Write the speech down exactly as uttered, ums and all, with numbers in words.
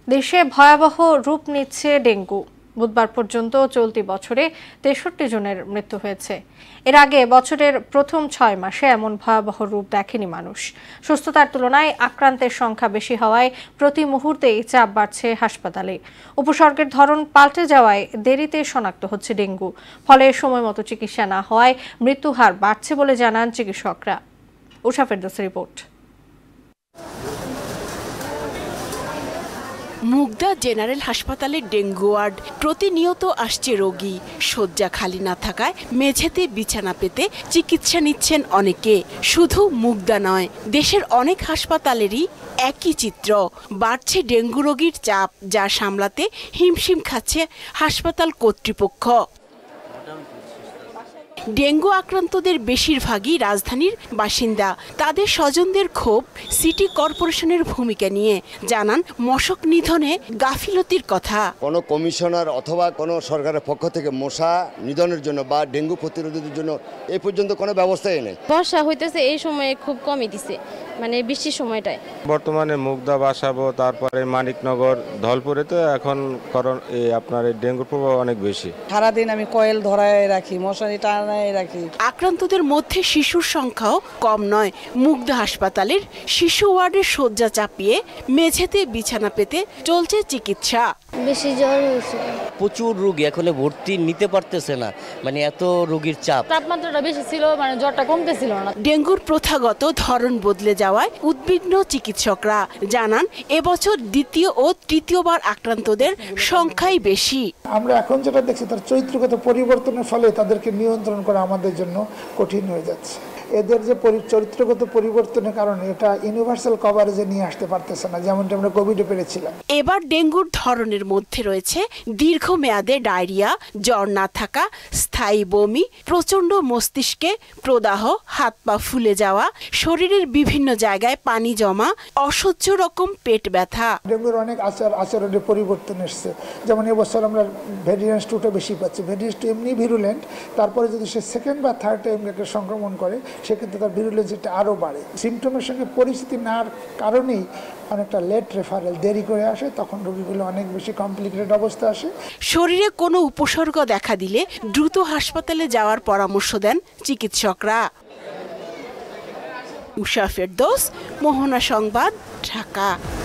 দেশে ভয়াবহ রূপ নিচ্ছে ডেঙ্গু। বুধবার পর্যন্ত চলতি বছরে তেষট্টি জনের মৃত্যু হয়েছে। এর আগে বছরের প্রথম ছয় মাসে এমন ভয়াবহ রূপ দেখেনি মানুষ। সুস্থতার তুলনায় আক্রান্তের সংখ্যা বেশি হওয়ায় প্রতি মুহূর্তেই চাপ বাড়ছে হাসপাতালে। উপসর্গের ধরন পাল্টে যাওয়ায় দেরিতে শনাক্ত হচ্ছে ডেঙ্গু। ফলে সময়মতো চিকিৎসা না হওয়ায় মৃত্যুহার বাড়ছে বলে জানান চিকিৎসকরা। উষা ফেরদৌসের রিপোর্ট। মুগদা জেনারেল হাসপাতালের ডেঙ্গু ওয়ার্ড প্রতিনিয়ত আসছে রোগী। শয্যা খালি না থাকায় মেঝেতে বিছানা পেতে চিকিৎসা নিচ্ছেন অনেকে। শুধু মুগদা নয়, দেশের অনেক হাসপাতালেরই একই চিত্র। বাড়ছে ডেঙ্গু রোগীর চাপ, যা সামলাতে হিমশিম খাচ্ছে হাসপাতাল কর্তৃপক্ষ। ডেঙ্গু আক্রান্তদের বেশিরভাগই রাজধানীর বাসিন্দা। তাদের স্বজনদের ক্ষোভ সিটি কর্পোরেশনের ভূমিকা নিয়ে। জানান মশক নিধনে গাফিলতির কথা। কোনো কমিশনার অথবা কোনো সরকারের পক্ষ থেকে মশা নিধনের জন্য বা ডেঙ্গু প্রতিরোধের জন্য এই পর্যন্ত কোনো ব্যবস্থাই নেই। বর্ষা হইতেছে এই সময়ে খুব কমই দিছে, মানে বৃষ্টির সময়টায়। বর্তমানে মুগদা, বাসাবো, তারপরে মানিকনগর, ধলপুরে তো এখন আপনার এই ডেঙ্গুর প্রভাব অনেক বেশি। সারাদিন আমি কয়েল ধরায় রাখি, মশারি টানায় রাখি। আক্রান্তদের মধ্যে শিশুর সংখ্যাও কম নয়। মুগদা হাসপাতালের শিশু ওয়ার্ডের শয্যা চাপিয়ে মেঝেতে বিছানা পেতে চলছে চিকিৎসা। বেশি জ্বর হয়েছে, প্রচুর রোগী এখনো ভর্তি নিতে পারতেছে না, মানে এত রোগীর চাপ। তাপমাত্রাটা বেশি ছিল, মানে জ্বরটা কমতেছিল না। ডেঙ্গুর প্রথাগত ধরন বদলে যাওয়ায় উদ্বিগ্ন চিকিৎসকরা। জানান এবছর দ্বিতীয় ও তৃতীয়বার আক্রান্তদের সংখ্যাই বেশি। আমরা এখন যেটা দেখছি তার চরিত্রগত পরিবর্তনের ফলে তাদেরকে নিয়ন্ত্রণ করা আমাদের জন্য কঠিন হয়ে যাচ্ছে। এদের যে চরিত্রগত পরিবর্তনের কারণে এটা ইউনিভার্সাল কভারেজে নিয়ে আসতে পারতেছে না, যেমনটা আমরা কোভিডে পেরেছিলাম। এবার ডেঙ্গুর ধরনের মধ্যে রয়েছে দীর্ঘমেয়াদে ডায়রিয়া, জ্বর না থাকা, স্থায়ী বমি, প্রচণ্ড মস্তিষ্কে প্রদাহ, হাত পা ফুলে যাওয়া, শরীরের বিভিন্ন জায়গায় পানি জমা, অসহ্য রকম পেট ব্যথা। ডেঙ্গুর অনেক আচার আচরণের পরিবর্তন এসছে। যেমন এবছর আমরা ভেরিয়েন্ট টুটা বেশি পাচ্ছি। ভেরিয়েন্ট টু এমনি ভিরুলেন্ট, তারপরে যদি সে সেকেন্ড বা থার্ড টাইম সংক্রমণ করে সেক্ষেত্রে তার ভিরুলেন্সিটা আরও বাড়ে। সিমটমের সঙ্গে পরিস্থিতি নার কারণেই অনেকটা লেট রেফারেল, দেরি করে আসে, তখন রোগীগুলো অনেক বেশি কমপ্লিকেটেড অবস্থা আসে। শরীরে কোনো উপসর্গ দেখা দিলে দ্রুত হাসপাতালে যাওয়ার পরামর্শ দেন চিকিৎসকরা। উষা ফেরদৌস, মোহনা সংবাদ, ঢাকা।